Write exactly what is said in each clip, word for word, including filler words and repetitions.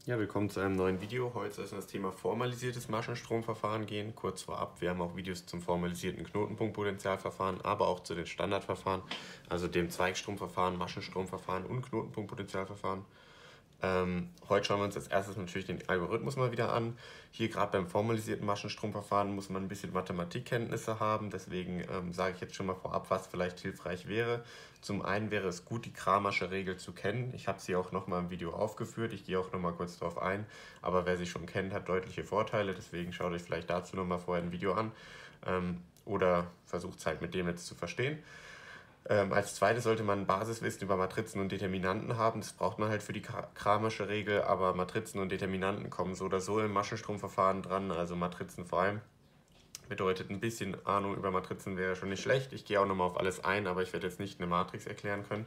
Ja, willkommen zu einem neuen Video. Heute soll es um das Thema formalisiertes Maschenstromverfahren gehen. Kurz vorab, wir haben auch Videos zum formalisierten Knotenpunktpotentialverfahren, aber auch zu den Standardverfahren, also dem Zweigstromverfahren, Maschenstromverfahren und Knotenpunktpotentialverfahren. Ähm, heute schauen wir uns als erstes natürlich den Algorithmus mal wieder an. Hier gerade beim formalisierten Maschenstromverfahren muss man ein bisschen Mathematikkenntnisse haben, deswegen ähm, sage ich jetzt schon mal vorab, was vielleicht hilfreich wäre. Zum einen wäre es gut, die Kramersche Regel zu kennen. Ich habe sie auch nochmal im Video aufgeführt, ich gehe auch nochmal kurz darauf ein, aber wer sie schon kennt, hat deutliche Vorteile, deswegen schaut euch vielleicht dazu nochmal vorher ein Video an ähm, oder versucht es halt mit dem jetzt zu verstehen. Ähm, als zweites sollte man Basiswissen über Matrizen und Determinanten haben. Das braucht man halt für die Kramersche Regel, aber Matrizen und Determinanten kommen so oder so im Maschenstromverfahren dran, also Matrizen vor allem. Bedeutet, ein bisschen Ahnung über Matrizen wäre schon nicht schlecht. Ich gehe auch nochmal auf alles ein, aber ich werde jetzt nicht eine Matrix erklären können.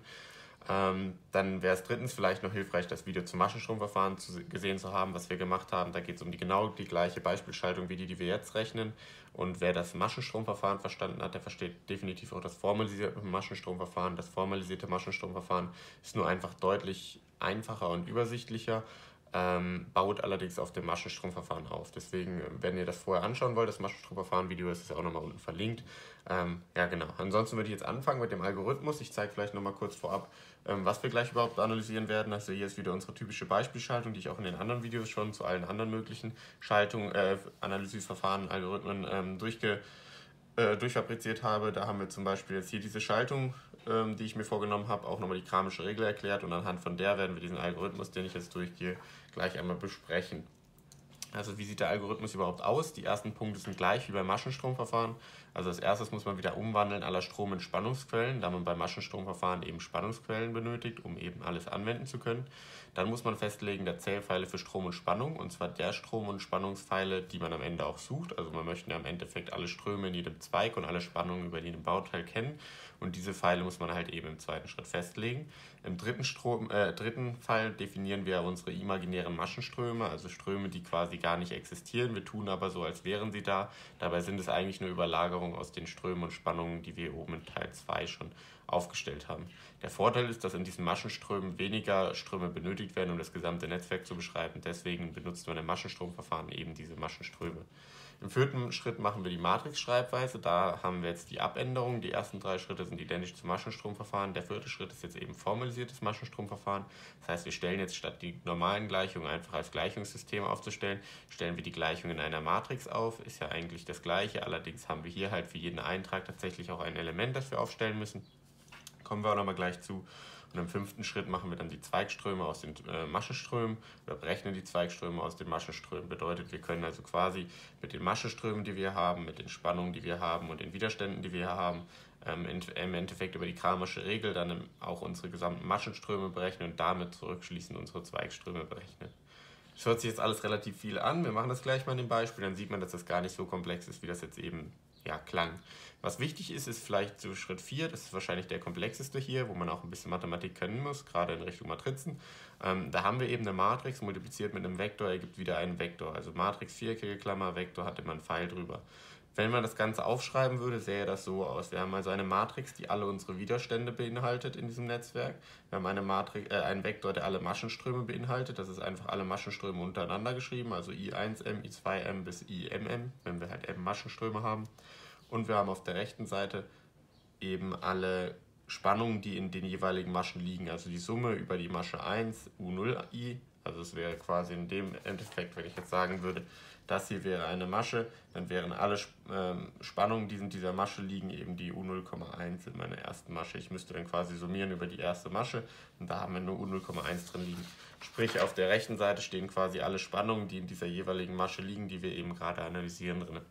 Ähm, dann wäre es drittens vielleicht noch hilfreich, das Video zum Maschenstromverfahren zu, gesehen zu haben, was wir gemacht haben. Da geht es um die genau die gleiche Beispielschaltung wie die, die wir jetzt rechnen. Und wer das Maschenstromverfahren verstanden hat, der versteht definitiv auch das formalisierte Maschenstromverfahren. Das formalisierte Maschenstromverfahren ist nur einfach deutlich einfacher und übersichtlicher. Ähm, baut allerdings auf dem Maschenstromverfahren auf. Deswegen, wenn ihr das vorher anschauen wollt, das Maschenstromverfahren-Video ist es ja auch nochmal unten verlinkt. Ähm, ja, genau. Ansonsten würde ich jetzt anfangen mit dem Algorithmus. Ich zeige vielleicht nochmal kurz vorab, ähm, was wir gleich überhaupt analysieren werden. Also hier ist wieder unsere typische Beispielschaltung, die ich auch in den anderen Videos schon zu allen anderen möglichen Schaltungen, äh, Analyseverfahren, Algorithmen ähm, durchge äh, durchfabriziert habe. Da haben wir zum Beispiel jetzt hier diese Schaltung, ähm, die ich mir vorgenommen habe, auch nochmal die Kramersche Regel erklärt und anhand von der werden wir diesen Algorithmus, den ich jetzt durchgehe, gleich einmal besprechen. Also wie sieht der Algorithmus überhaupt aus? Die ersten Punkte sind gleich wie beim Maschenstromverfahren. Also als erstes muss man wieder umwandeln aller Strom in Spannungsquellen, da man beim Maschenstromverfahren eben Spannungsquellen benötigt, um eben alles anwenden zu können. Dann muss man festlegen der Zählpfeile für Strom und Spannung, und zwar der Strom- und Spannungspfeile, die man am Ende auch sucht. Also man möchte ja im Endeffekt alle Ströme in jedem Zweig und alle Spannungen über jedem Bauteil kennen. Und diese Pfeile muss man halt eben im zweiten Schritt festlegen. Im dritten, Strom, äh, dritten Fall definieren wir unsere imaginären Maschenströme, also Ströme, die quasi gar nicht existieren. Wir tun aber so, als wären sie da. Dabei sind es eigentlich nur Überlagerungen aus den Strömen und Spannungen, die wir oben in Teil zwei schon aufgestellt haben. Der Vorteil ist, dass in diesen Maschenströmen weniger Ströme benötigt werden, um das gesamte Netzwerk zu beschreiben. Deswegen benutzt man im Maschenstromverfahren eben diese Maschenströme. Im vierten Schritt machen wir die Matrix-Schreibweise. Da haben wir jetzt die Abänderung. Die ersten drei Schritte sind identisch zum Maschenstromverfahren. Der vierte Schritt ist jetzt eben formalisiertes Maschenstromverfahren. Das heißt, wir stellen jetzt statt die normalen Gleichungen einfach als Gleichungssystem aufzustellen, stellen wir die Gleichung in einer Matrix auf. Ist ja eigentlich das Gleiche. Allerdings haben wir hier halt für jeden Eintrag tatsächlich auch ein Element, das wir aufstellen müssen. Kommen wir auch nochmal gleich zu. Und im fünften Schritt machen wir dann die Zweigströme aus den äh, Maschenströmen oder berechnen die Zweigströme aus den Maschenströmen. Bedeutet, wir können also quasi mit den Maschenströmen, die wir haben, mit den Spannungen, die wir haben und den Widerständen, die wir haben, ähm, in, im Endeffekt über die Kramersche Regel dann auch unsere gesamten Maschenströme berechnen und damit zurückschließend unsere Zweigströme berechnen. Das hört sich jetzt alles relativ viel an. Wir machen das gleich mal in dem Beispiel, dann sieht man, dass das gar nicht so komplex ist, wie das jetzt eben ja, klang. Was wichtig ist, ist vielleicht so Schritt vier, das ist wahrscheinlich der komplexeste hier, wo man auch ein bisschen Mathematik können muss, gerade in Richtung Matrizen. Ähm, da haben wir eben eine Matrix, multipliziert mit einem Vektor, ergibt wieder einen Vektor. Also Matrix, viereckige Klammer, Vektor, hat immer einen Pfeil drüber. Wenn man das Ganze aufschreiben würde, sähe das so aus. Wir haben also eine Matrix, die alle unsere Widerstände beinhaltet in diesem Netzwerk. Wir haben eine Matrix, äh, einen Vektor, der alle Maschenströme beinhaltet. Das ist einfach alle Maschenströme untereinander geschrieben, also I eins M, I zwei M bis I M M, wenn wir halt M Maschenströme haben. Und wir haben auf der rechten Seite eben alle Spannungen, die in den jeweiligen Maschen liegen. Also die Summe über die Masche eins, U null I. Also es wäre quasi in dem Endeffekt, wenn ich jetzt sagen würde, das hier wäre eine Masche, dann wären alle Spannungen, die in dieser Masche liegen, eben die U null Komma eins in meiner ersten Masche. Ich müsste dann quasi summieren über die erste Masche und da haben wir nur U null Komma eins drin liegen. Sprich, auf der rechten Seite stehen quasi alle Spannungen, die in dieser jeweiligen Masche liegen, die wir eben gerade analysieren drin.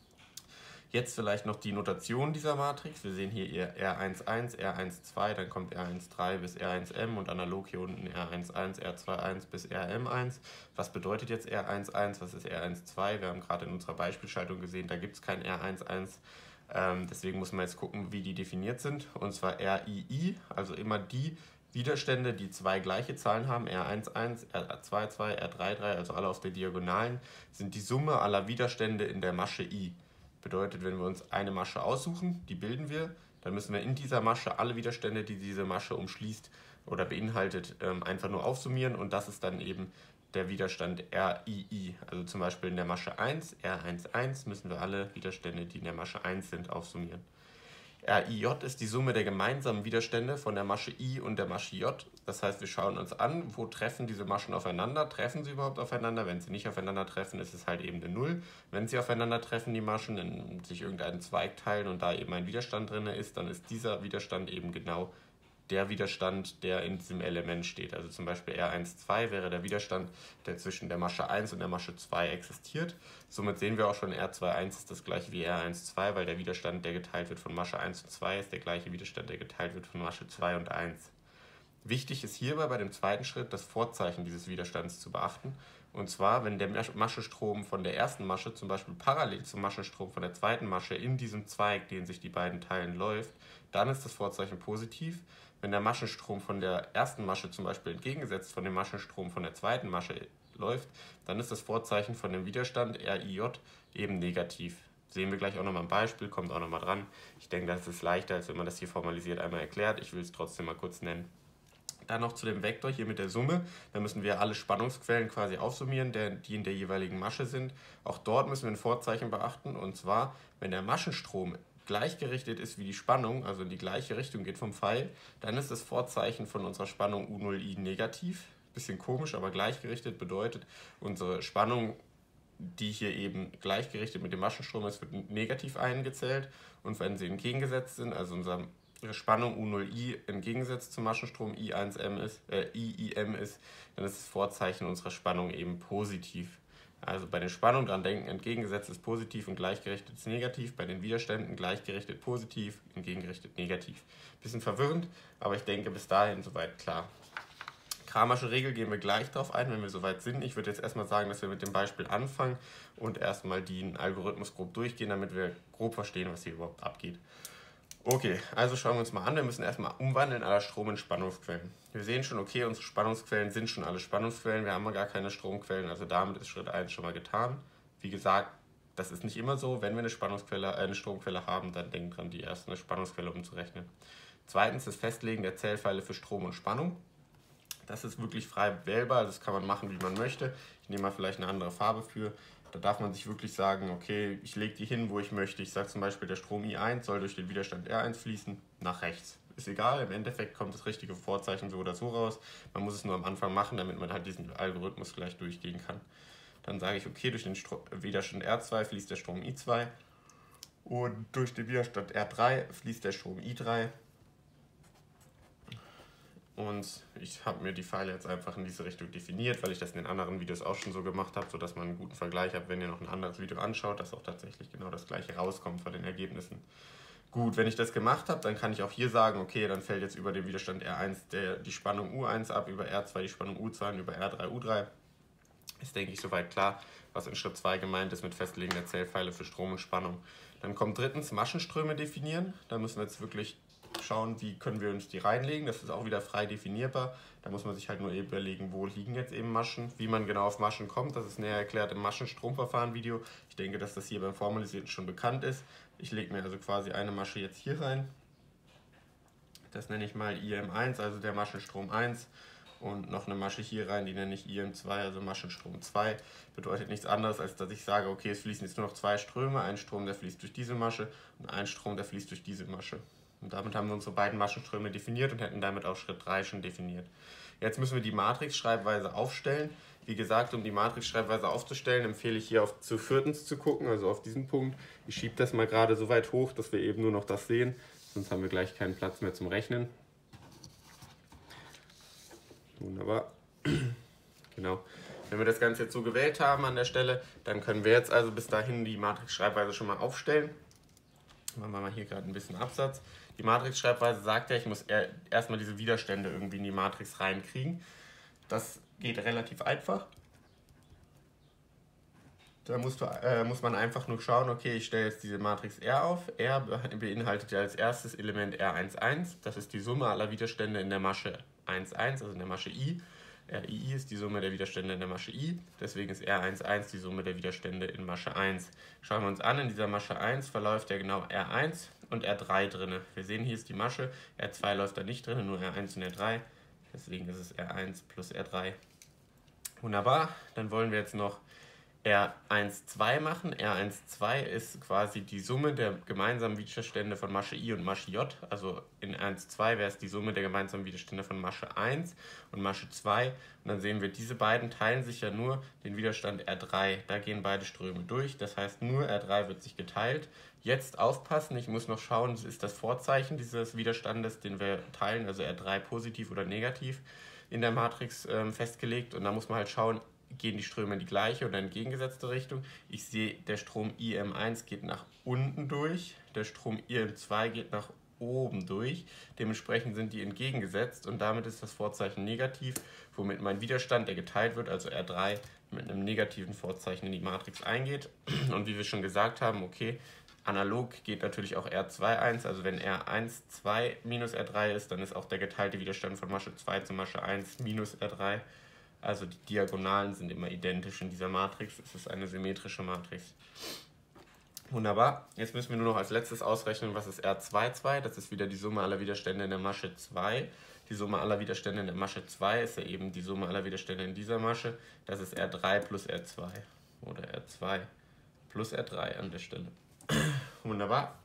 Jetzt vielleicht noch die Notation dieser Matrix. Wir sehen hier R eins eins, R eins zwei, dann kommt R eins drei bis R eins M und analog hier unten R eins eins, R zwei eins bis R M eins. Was bedeutet jetzt R eins eins, was ist R eins zwei? Wir haben gerade in unserer Beispielschaltung gesehen, da gibt es kein R eins eins. Ähm, deswegen muss man jetzt gucken, wie die definiert sind. Und zwar R I I, also immer die Widerstände, die zwei gleiche Zahlen haben, R eins eins, R zwei zwei, R drei drei, also alle auf der Diagonalen, sind die Summe aller Widerstände in der Masche I. Bedeutet, wenn wir uns eine Masche aussuchen, die bilden wir, dann müssen wir in dieser Masche alle Widerstände, die diese Masche umschließt oder beinhaltet, einfach nur aufsummieren und das ist dann eben der Widerstand R I I. Also zum Beispiel in der Masche eins, R eins eins, müssen wir alle Widerstände, die in der Masche eins sind, aufsummieren. R I J ist die Summe der gemeinsamen Widerstände von der Masche I und der Masche J. Das heißt, wir schauen uns an, wo treffen diese Maschen aufeinander. Treffen sie überhaupt aufeinander? Wenn sie nicht aufeinander treffen, ist es halt eben eine Null. Wenn sie aufeinander treffen, die Maschen, dann sich irgendeinen Zweig teilen und da eben ein Widerstand drin ist, dann ist dieser Widerstand eben genau der Widerstand, der in diesem Element steht. Also zum Beispiel R eins zwei wäre der Widerstand, der zwischen der Masche eins und der Masche zwei existiert. Somit sehen wir auch schon, R zwei eins ist das gleiche wie R eins zwei, weil der Widerstand, der geteilt wird von Masche eins und zwei, ist der gleiche Widerstand, der geteilt wird von Masche zwei und eins. Wichtig ist hierbei bei dem zweiten Schritt, das Vorzeichen dieses Widerstands zu beachten. Und zwar, wenn der Maschenstrom von der ersten Masche zum Beispiel parallel zum Maschenstrom von der zweiten Masche in diesem Zweig, den sich die beiden teilen, läuft, dann ist das Vorzeichen positiv. Wenn der Maschenstrom von der ersten Masche zum Beispiel entgegengesetzt von dem Maschenstrom von der zweiten Masche läuft, dann ist das Vorzeichen von dem Widerstand R I J eben negativ. Sehen wir gleich auch nochmal ein Beispiel, kommt auch nochmal dran. Ich denke, das ist leichter, als wenn man das hier formalisiert einmal erklärt. Ich will es trotzdem mal kurz nennen. Dann noch zu dem Vektor hier mit der Summe. Da müssen wir alle Spannungsquellen quasi aufsummieren, die in der jeweiligen Masche sind. Auch dort müssen wir ein Vorzeichen beachten. Und zwar, wenn der Maschenstrom gleichgerichtet ist wie die Spannung, also in die gleiche Richtung geht vom Pfeil, dann ist das Vorzeichen von unserer Spannung U null I negativ. Bisschen komisch, aber gleichgerichtet bedeutet, unsere Spannung, die hier eben gleichgerichtet mit dem Maschenstrom ist, wird negativ eingezählt. Und wenn sie entgegengesetzt sind, also unsere Spannung U null I entgegengesetzt zum Maschenstrom I eins M ist, äh, I I M ist, dann ist das Vorzeichen unserer Spannung eben positiv. Also bei den Spannungen dran denken, entgegengesetzt ist positiv und gleichgerichtet ist negativ. Bei den Widerständen gleichgerichtet positiv, entgegengerichtet negativ. Bisschen verwirrend, aber ich denke bis dahin soweit klar. Kramersche Regel gehen wir gleich darauf ein, wenn wir soweit sind. Ich würde jetzt erstmal sagen, dass wir mit dem Beispiel anfangen und erstmal den Algorithmus grob durchgehen, damit wir grob verstehen, was hier überhaupt abgeht. Okay, also schauen wir uns mal an. Wir müssen erstmal umwandeln aller Strom in Spannungsquellen. Wir sehen schon, okay, unsere Spannungsquellen sind schon alle Spannungsquellen. Wir haben gar keine Stromquellen, also damit ist Schritt eins schon mal getan. Wie gesagt, das ist nicht immer so. Wenn wir eine Spannungsquelle, äh, eine Stromquelle haben, dann denkt dran, die erste eine Spannungsquelle umzurechnen. Zweitens das Festlegen der Zählpfeile für Strom und Spannung. Das ist wirklich frei wählbar, das kann man machen, wie man möchte. Ich nehme mal vielleicht eine andere Farbe für. Da darf man sich wirklich sagen, okay, ich lege die hin, wo ich möchte. Ich sage zum Beispiel, der Strom I eins soll durch den Widerstand R eins fließen, nach rechts. Ist egal, im Endeffekt kommt das richtige Vorzeichen so oder so raus. Man muss es nur am Anfang machen, damit man halt diesen Algorithmus gleich durchgehen kann. Dann sage ich, okay, durch den Stro- Widerstand R zwei fließt der Strom I zwei und durch den Widerstand R drei fließt der Strom I drei. Und ich habe mir die Pfeile jetzt einfach in diese Richtung definiert, weil ich das in den anderen Videos auch schon so gemacht habe, sodass man einen guten Vergleich hat, wenn ihr noch ein anderes Video anschaut, dass auch tatsächlich genau das gleiche rauskommt von den Ergebnissen. Gut, wenn ich das gemacht habe, dann kann ich auch hier sagen, okay, dann fällt jetzt über den Widerstand R eins der, die Spannung U eins ab, über R zwei die Spannung U zwei und über R drei U drei. Ist, denke ich, soweit klar, was in Schritt zwei gemeint ist mit Festlegen der Zählpfeile für Strom und Spannung. Dann kommt drittens Maschenströme definieren. Da müssen wir jetzt wirklich schauen, wie können wir uns die reinlegen. Das ist auch wieder frei definierbar. Da muss man sich halt nur überlegen, wo liegen jetzt eben Maschen. Wie man genau auf Maschen kommt, das ist näher erklärt im Maschenstromverfahren-Video. Ich denke, dass das hier beim Formalisierten schon bekannt ist. Ich lege mir also quasi eine Masche jetzt hier rein. Das nenne ich mal I M eins, also der Maschenstrom eins. Und noch eine Masche hier rein, die nenne ich I M zwei, also Maschenstrom zwei. Bedeutet nichts anderes, als dass ich sage, okay, es fließen jetzt nur noch zwei Ströme. Ein Strom, der fließt durch diese Masche und ein Strom, der fließt durch diese Masche. Und damit haben wir unsere beiden Maschenströme definiert und hätten damit auch Schritt drei schon definiert. Jetzt müssen wir die Matrixschreibweise aufstellen. Wie gesagt, um die Matrixschreibweise aufzustellen, empfehle ich hier auf zu viertens zu gucken, also auf diesen Punkt. Ich schiebe das mal gerade so weit hoch, dass wir eben nur noch das sehen, sonst haben wir gleich keinen Platz mehr zum Rechnen. Wunderbar. Genau. Wenn wir das Ganze jetzt so gewählt haben an der Stelle, dann können wir jetzt also bis dahin die Matrixschreibweise schon mal aufstellen. Machen wir mal hier gerade ein bisschen Absatz. Die Matrixschreibweise sagt ja, ich muss erstmal diese Widerstände irgendwie in die Matrix reinkriegen. Das geht relativ einfach. Da musst du, äh, muss man einfach nur schauen, okay, ich stelle jetzt diese Matrix R auf. R beinhaltet ja als erstes Element R eins eins. Das ist die Summe aller Widerstände in der Masche eins eins, also in der Masche I. R I I ist die Summe der Widerstände in der Masche I, deswegen ist R eins eins die Summe der Widerstände in Masche eins. Schauen wir uns an, in dieser Masche eins verläuft ja genau R eins und R drei drin. Wir sehen, hier ist die Masche, R zwei läuft da nicht drin, nur R eins und R drei, deswegen ist es R eins plus R drei. Wunderbar, dann wollen wir jetzt noch R eins zwei machen. R eins zwei ist quasi die Summe der gemeinsamen Widerstände von Masche I und Masche J. Also in R eins zwei wäre es die Summe der gemeinsamen Widerstände von Masche eins und Masche zwei. Und dann sehen wir, diese beiden teilen sich ja nur den Widerstand R drei. Da gehen beide Ströme durch. Das heißt, nur R drei wird sich geteilt. Jetzt aufpassen, ich muss noch schauen, das ist das Vorzeichen dieses Widerstandes, den wir teilen, also R drei positiv oder negativ in der Matrix ähm, festgelegt. Und da muss man halt schauen, gehen die Ströme in die gleiche oder entgegengesetzte Richtung. Ich sehe, der Strom I M eins geht nach unten durch, der Strom I M zwei geht nach oben durch. Dementsprechend sind die entgegengesetzt und damit ist das Vorzeichen negativ, womit mein Widerstand, der geteilt wird, also R drei, mit einem negativen Vorzeichen in die Matrix eingeht. Und wie wir schon gesagt haben, okay, analog geht natürlich auch R zwei eins, also wenn R eins zwei minus R drei ist, dann ist auch der geteilte Widerstand von Masche zwei zu Masche eins minus R drei. Also die Diagonalen sind immer identisch in dieser Matrix. Es ist eine symmetrische Matrix. Wunderbar. Jetzt müssen wir nur noch als letztes ausrechnen, was ist R zwei zwei. Das ist wieder die Summe aller Widerstände in der Masche zwei. Die Summe aller Widerstände in der Masche zwei ist ja eben die Summe aller Widerstände in dieser Masche. Das ist R drei plus R zwei. Oder R zwei plus R drei an der Stelle. Wunderbar.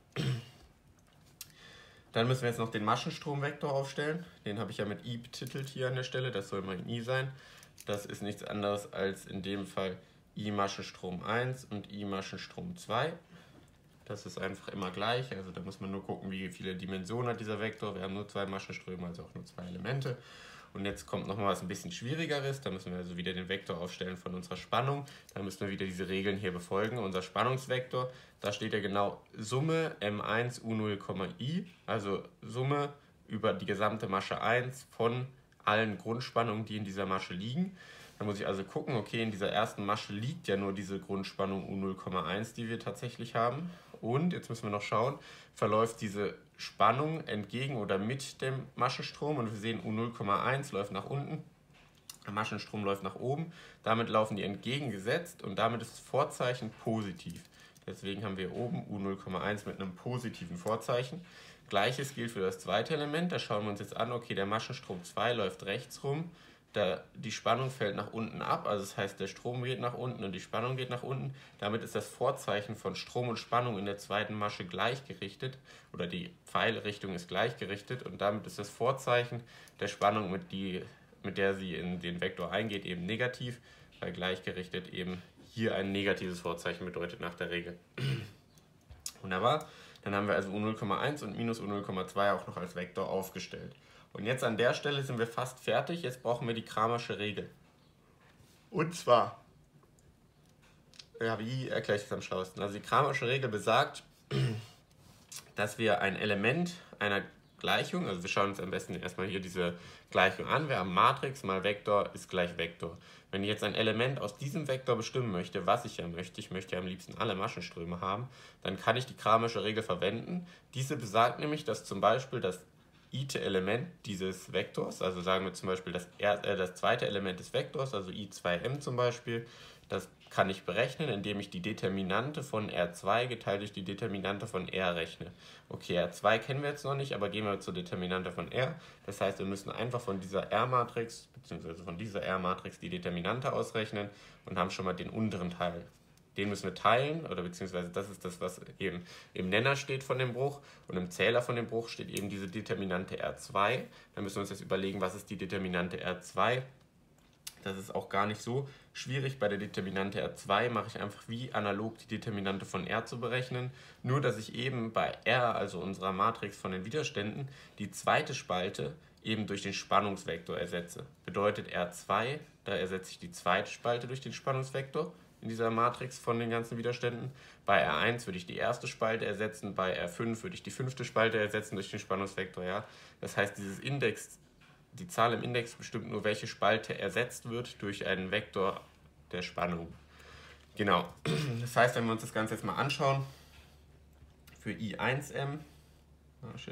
Dann müssen wir jetzt noch den Maschenstromvektor aufstellen. Den habe ich ja mit I betitelt hier an der Stelle. Das soll mal in I sein. Das ist nichts anderes als in dem Fall I Maschenstrom eins und I Maschenstrom zwei. Das ist einfach immer gleich. Also da muss man nur gucken, wie viele Dimensionen hat dieser Vektor. Wir haben nur zwei Maschenströme, also auch nur zwei Elemente. Und jetzt kommt nochmal was ein bisschen Schwierigeres. Da müssen wir also wieder den Vektor aufstellen von unserer Spannung. Da müssen wir wieder diese Regeln hier befolgen. Unser Spannungsvektor, da steht ja genau Summe M eins U null, I, also Summe über die gesamte Masche eins von allen Grundspannungen, die in dieser Masche liegen. Da muss ich also gucken, okay, in dieser ersten Masche liegt ja nur diese Grundspannung U null Komma eins, die wir tatsächlich haben. Und jetzt müssen wir noch schauen, verläuft diese Spannung entgegen oder mit dem Maschenstrom. Und wir sehen, U null Komma eins läuft nach unten, der Maschenstrom läuft nach oben. Damit laufen die entgegengesetzt und damit ist das Vorzeichen positiv. Deswegen haben wir oben U null Komma eins mit einem positiven Vorzeichen. Gleiches gilt für das zweite Element. Da schauen wir uns jetzt an, okay, der Maschenstrom zwei läuft rechts rum. Da die Spannung fällt nach unten ab, also das heißt, der Strom geht nach unten und die Spannung geht nach unten. Damit ist das Vorzeichen von Strom und Spannung in der zweiten Masche gleichgerichtet oder die Pfeilrichtung ist gleichgerichtet und damit ist das Vorzeichen der Spannung, mit, die, mit der sie in den Vektor eingeht, eben negativ, weil gleichgerichtet eben hier ein negatives Vorzeichen bedeutet nach der Regel. Wunderbar, dann haben wir also U null Komma eins und minus U null Komma zwei auch noch als Vektor aufgestellt. Und jetzt an der Stelle sind wir fast fertig. Jetzt brauchen wir die Kramersche Regel. Und zwar, ja, wie erkläre ich das am schlauesten? Also die Kramersche Regel besagt, dass wir ein Element einer Gleichung, also wir schauen uns am besten erstmal hier diese Gleichung an. Wir haben Matrix mal Vektor ist gleich Vektor. Wenn ich jetzt ein Element aus diesem Vektor bestimmen möchte, was ich ja möchte, ich möchte ja am liebsten alle Maschenströme haben, dann kann ich die Kramersche Regel verwenden. Diese besagt nämlich, dass zum Beispiel das i-te Element dieses Vektors, also sagen wir zum Beispiel das, er, äh, das zweite Element des Vektors, also i zwei m zum Beispiel, das kann ich berechnen, indem ich die Determinante von R zwei geteilt durch die Determinante von R rechne. Okay, R zwei kennen wir jetzt noch nicht, aber gehen wir zur Determinante von R. Das heißt, wir müssen einfach von dieser R-Matrix, beziehungsweise von dieser R-Matrix die Determinante ausrechnen und haben schon mal den unteren Teil. Den müssen wir teilen, oder beziehungsweise das ist das, was eben im Nenner steht von dem Bruch und im Zähler von dem Bruch steht eben diese Determinante R zwei. Dann müssen wir uns jetzt überlegen, was ist die Determinante R zwei. Das ist auch gar nicht so schwierig. Bei der Determinante R zwei mache ich einfach wie analog die Determinante von R zu berechnen. Nur, dass ich eben bei R, also unserer Matrix von den Widerständen, die zweite Spalte eben durch den Spannungsvektor ersetze. Bedeutet R zwei, da ersetze ich die zweite Spalte durch den Spannungsvektor in dieser Matrix von den ganzen Widerständen. Bei R eins würde ich die erste Spalte ersetzen, bei R fünf würde ich die fünfte Spalte ersetzen durch den Spannungsvektor. Ja? Das heißt, dieses Index, die Zahl im Index bestimmt nur, welche Spalte ersetzt wird durch einen Vektor der Spannung. Genau. Das heißt, wenn wir uns das Ganze jetzt mal anschauen, für I eins m, oh shit,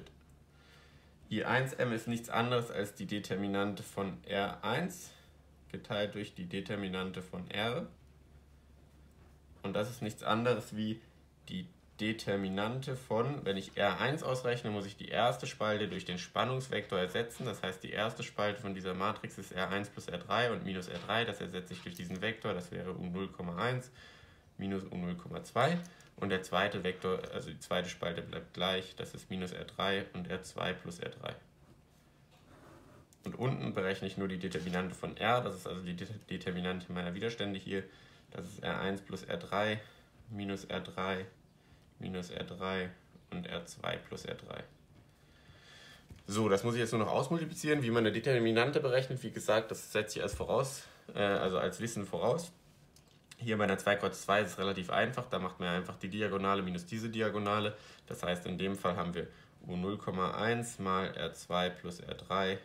I eins m ist nichts anderes als die Determinante von R eins geteilt durch die Determinante von R. Und das ist nichts anderes wie die Determinante von, wenn ich R eins ausrechne, muss ich die erste Spalte durch den Spannungsvektor ersetzen. Das heißt, die erste Spalte von dieser Matrix ist R eins plus R drei und minus R drei. Das ersetze ich durch diesen Vektor, das wäre U null Komma eins minus U null Komma zwei. Und der zweite Vektor, also die zweite Spalte bleibt gleich, das ist minus R drei und R zwei plus R drei. Und unten berechne ich nur die Determinante von R, das ist also die Determinante meiner Widerstände hier. Das ist R eins plus R drei minus R drei minus R drei und R zwei plus R drei. So, das muss ich jetzt nur noch ausmultiplizieren. Wie man eine Determinante berechnet, wie gesagt, das setze ich als voraus, äh, also als Wissen voraus. Hier bei einer zwei Kreuz zwei ist es relativ einfach, da macht man einfach die Diagonale minus diese Diagonale. Das heißt, in dem Fall haben wir U null Komma eins mal R zwei plus R drei,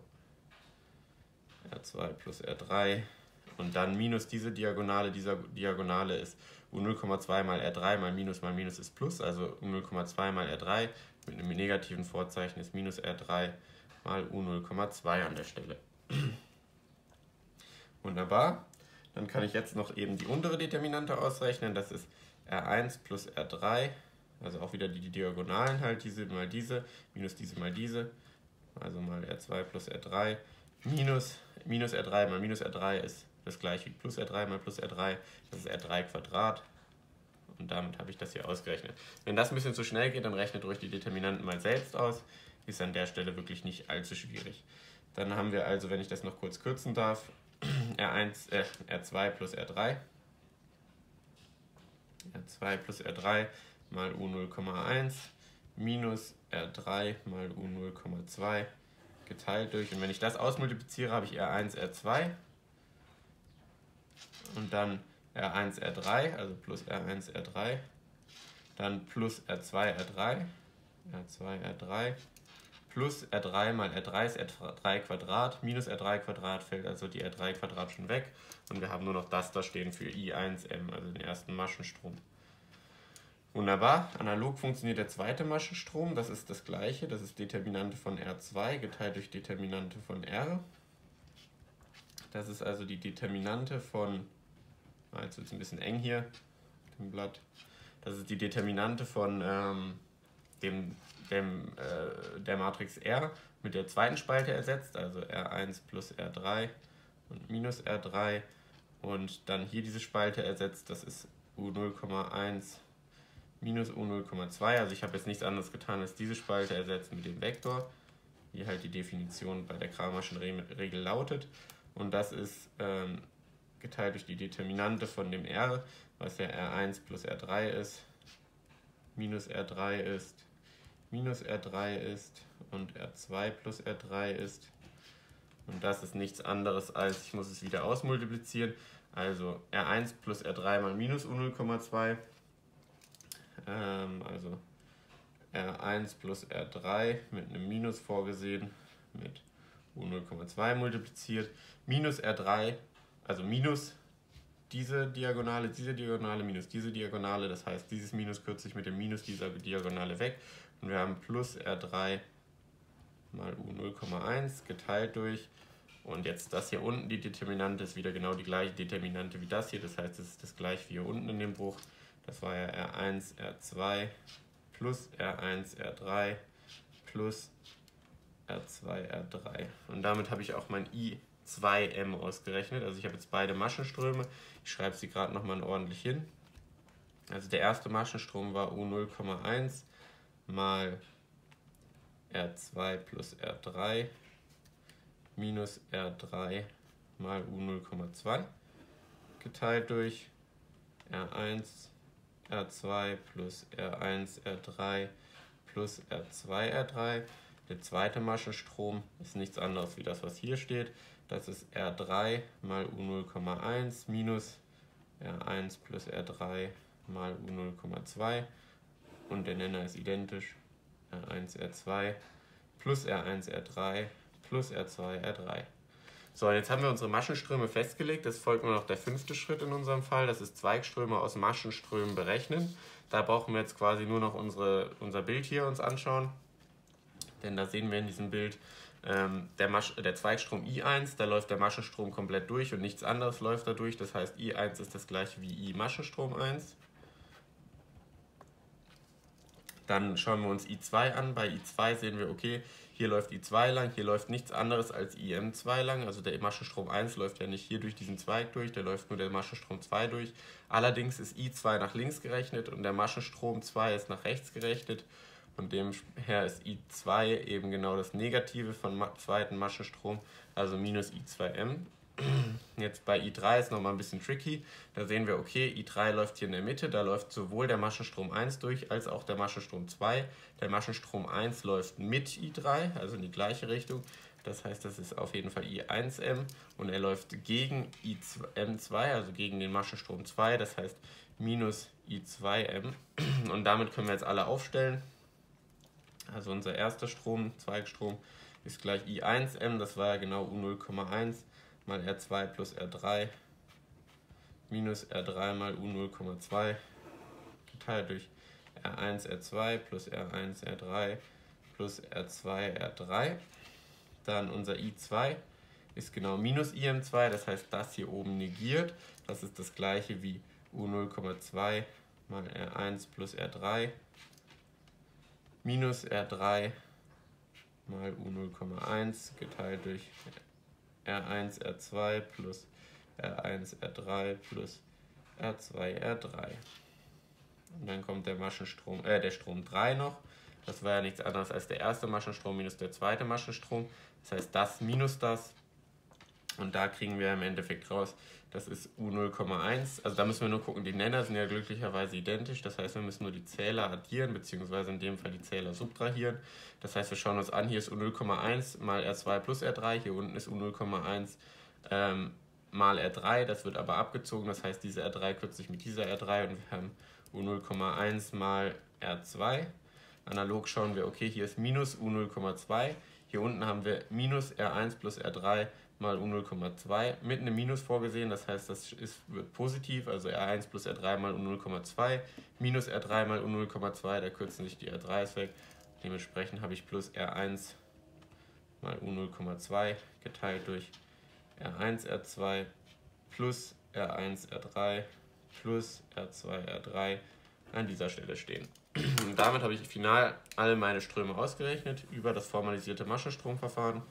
R zwei plus R drei und dann minus diese Diagonale, dieser Diagonale ist U null Komma zwei mal R drei mal Minus mal Minus ist Plus, also U null Komma zwei mal R drei mit einem negativen Vorzeichen ist minus R drei mal U null Komma zwei an der Stelle. Wunderbar. Dann kann ich jetzt noch eben die untere Determinante ausrechnen, das ist R eins plus R drei, also auch wieder die Diagonalen halt, diese mal diese, minus diese mal diese, also mal R zwei plus R drei, minus, minus R drei mal minus R drei ist das gleiche wie plus R drei mal plus R drei, das ist R drei Quadrat und damit habe ich das hier ausgerechnet. Wenn das ein bisschen zu schnell geht, dann rechnet ruhig die Determinanten mal selbst aus, ist an der Stelle wirklich nicht allzu schwierig. Dann haben wir also, wenn ich das noch kurz kürzen darf, R eins, äh, R zwei plus R drei, R zwei plus R drei mal U null Komma eins minus R drei mal U null Komma zwei geteilt durch, und wenn ich das ausmultipliziere, habe ich R eins, R zwei und dann R eins, R drei, also plus R eins, R drei, dann plus R zwei, R drei, R zwei, R drei, plus R drei mal R drei ist R drei Quadrat, minus R drei Quadrat fällt also die R drei Quadrat schon weg und wir haben nur noch das da stehen für I eins M, also den ersten Maschenstrom. Wunderbar, analog funktioniert der zweite Maschenstrom, das ist das gleiche, das ist Determinante von R zwei geteilt durch Determinante von R. Das ist also die Determinante von, ah, jetzt wird es ein bisschen eng hier, dem Blatt, das ist die Determinante von ähm, dem, dem, äh, der Matrix R mit der zweiten Spalte ersetzt, also R eins plus R drei und minus R drei und dann hier diese Spalte ersetzt, das ist U null Komma eins minus U null Komma zwei, also ich habe jetzt nichts anderes getan als diese Spalte ersetzen mit dem Vektor, wie halt die Definition bei der Cramerschen Regel lautet, und das ist ähm, geteilt durch die Determinante von dem R, was ja R eins plus R drei ist, minus R drei ist, minus R drei ist und R zwei plus R drei ist, und das ist nichts anderes als, ich muss es wieder ausmultiplizieren, also R eins plus R drei mal minus U null Komma zwei, ähm, also R eins plus R drei mit einem Minus vorgesehen, mit U null Komma zwei multipliziert, minus R drei, also minus diese Diagonale, diese Diagonale, minus diese Diagonale, das heißt, dieses Minus kürze ich mit dem Minus dieser Diagonale weg und wir haben plus R drei mal U null Komma eins geteilt durch, und jetzt das hier unten, die Determinante ist wieder genau die gleiche Determinante wie das hier, das heißt, es ist das gleiche wie hier unten in dem Bruch, das war ja R eins, R zwei plus R eins, R drei plus R zwei, R drei, und damit habe ich auch mein I zwei M ausgerechnet, also ich habe jetzt beide Maschenströme, ich schreibe sie gerade nochmal ordentlich hin. Also der erste Maschenstrom war U null Komma eins mal R zwei plus R drei minus R drei mal U null Komma zwei geteilt durch R eins, R zwei plus R eins, R drei plus R zwei, R drei. Der zweite Maschenstrom ist nichts anderes wie das, was hier steht. Das ist R drei mal U null Komma eins minus R eins plus R drei mal U null Komma zwei und der Nenner ist identisch, R eins, R zwei plus R eins, R drei plus R zwei, R drei. So, jetzt haben wir unsere Maschenströme festgelegt, es folgt nur noch der fünfte Schritt in unserem Fall, das ist Zweigströme aus Maschenströmen berechnen. Da brauchen wir jetzt quasi nur noch unsere, unser Bild hier uns anschauen, denn da sehen wir in diesem Bild, ähm, der, Masch der Zweigstrom I eins, da läuft der Maschenstrom komplett durch und nichts anderes läuft da durch, das heißt I eins ist das gleiche wie I Maschenstrom eins. Dann schauen wir uns I zwei an. Bei I zwei sehen wir, okay, hier läuft I zwei lang, hier läuft nichts anderes als I M zwei lang. Also der Maschenstrom eins läuft ja nicht hier durch diesen Zweig durch, der läuft nur der Maschenstrom zwei durch. Allerdings ist I zwei nach links gerechnet und der Maschenstrom zwei ist nach rechts gerechnet. Von dem her ist I zwei eben genau das Negative von zweiten Maschenstrom, also minus I zwei M. Jetzt bei I drei ist nochmal ein bisschen tricky. Da sehen wir, okay, I drei läuft hier in der Mitte, da läuft sowohl der Maschenstrom eins durch, als auch der Maschenstrom zwei. Der Maschenstrom eins läuft mit I drei, also in die gleiche Richtung. Das heißt, das ist auf jeden Fall I eins M und er läuft gegen I M zwei, also gegen den Maschenstrom zwei, das heißt minus I zwei M. Und damit können wir jetzt alle aufstellen. Also unser erster Strom, Zweigstrom, ist gleich I eins M, das war ja genau U null Komma eins mal R zwei plus R drei minus R drei mal U null Komma zwei geteilt durch R eins R zwei plus R eins R drei plus R zwei R drei. Dann unser I zwei ist genau minus I M zwei, das heißt das hier oben negiert. Das ist das gleiche wie U null Komma zwei mal R eins plus R drei minus R drei mal U null Komma eins geteilt durch R eins R zwei plus R eins R drei plus R zwei R drei. Und dann kommt der Maschenstrom, äh, der Strom drei noch. Das war ja nichts anderes als der erste Maschenstrom minus der zweite Maschenstrom. Das heißt, das minus das. Und da kriegen wir im Endeffekt raus, das ist U null Komma eins. Also da müssen wir nur gucken, die Nenner sind ja glücklicherweise identisch. Das heißt, wir müssen nur die Zähler addieren, beziehungsweise in dem Fall die Zähler subtrahieren. Das heißt, wir schauen uns an, hier ist U null Komma eins mal R zwei plus R drei. Hier unten ist U null Komma eins ähm, mal R drei. Das wird aber abgezogen. Das heißt, diese R drei kürzt sich mit dieser R drei und wir haben U null Komma eins mal R zwei. Analog schauen wir, okay, hier ist minus U null Komma zwei. Hier unten haben wir minus R eins plus R drei mal U null Komma zwei mit einem Minus vorgesehen, das heißt, das ist, wird positiv, also R eins plus R drei mal U null Komma zwei minus R drei mal U null Komma zwei, da kürzen sich die R dreis weg. Dementsprechend habe ich plus R eins mal U null Komma zwei geteilt durch R eins R zwei plus R eins R drei plus R zwei R drei an dieser Stelle stehen. Und damit habe ich final alle meine Ströme ausgerechnet über das formalisierte Maschenstromverfahren.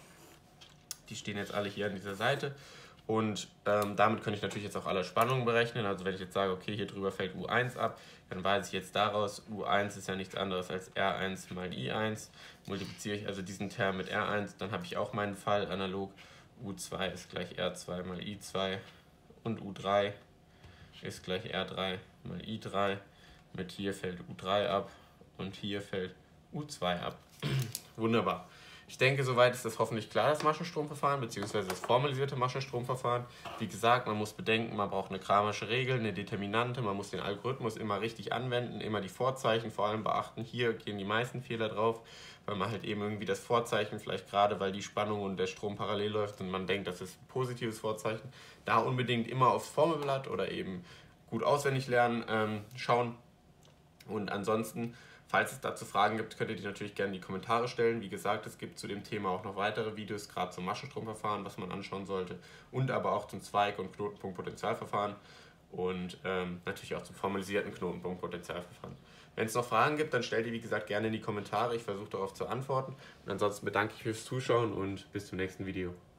Die stehen jetzt alle hier an dieser Seite und ähm, damit kann ich natürlich jetzt auch alle Spannungen berechnen. Also wenn ich jetzt sage, okay, hier drüber fällt U eins ab, dann weiß ich jetzt daraus, U eins ist ja nichts anderes als R eins mal I eins. Multipliziere ich also diesen Term mit R eins, dann habe ich auch meinen Fall analog. U zwei ist gleich R zwei mal I zwei und U drei ist gleich R drei mal I drei. Mit hier fällt U drei ab und hier fällt U zwei ab. Wunderbar. Ich denke, soweit ist das hoffentlich klar, das Maschenstromverfahren bzw. das formalisierte Maschenstromverfahren. Wie gesagt, man muss bedenken, man braucht eine Kramersche Regel, eine Determinante, man muss den Algorithmus immer richtig anwenden, immer die Vorzeichen vor allem beachten. Hier gehen die meisten Fehler drauf, weil man halt eben irgendwie das Vorzeichen, vielleicht gerade weil die Spannung und der Strom parallel läuft und man denkt, das ist ein positives Vorzeichen, da unbedingt immer aufs Formelblatt oder eben gut auswendig lernen, ähm, schauen. Und ansonsten, falls es dazu Fragen gibt, könnt ihr die natürlich gerne in die Kommentare stellen. Wie gesagt, es gibt zu dem Thema auch noch weitere Videos, gerade zum Maschenstromverfahren, was man anschauen sollte, und aber auch zum Zweig- und Knotenpunktpotentialverfahren und ähm, natürlich auch zum formalisierten Knotenpunktpotentialverfahren. Wenn es noch Fragen gibt, dann stellt die, wie gesagt, gerne in die Kommentare. Ich versuche darauf zu antworten. Und ansonsten bedanke ich mich fürs Zuschauen und bis zum nächsten Video.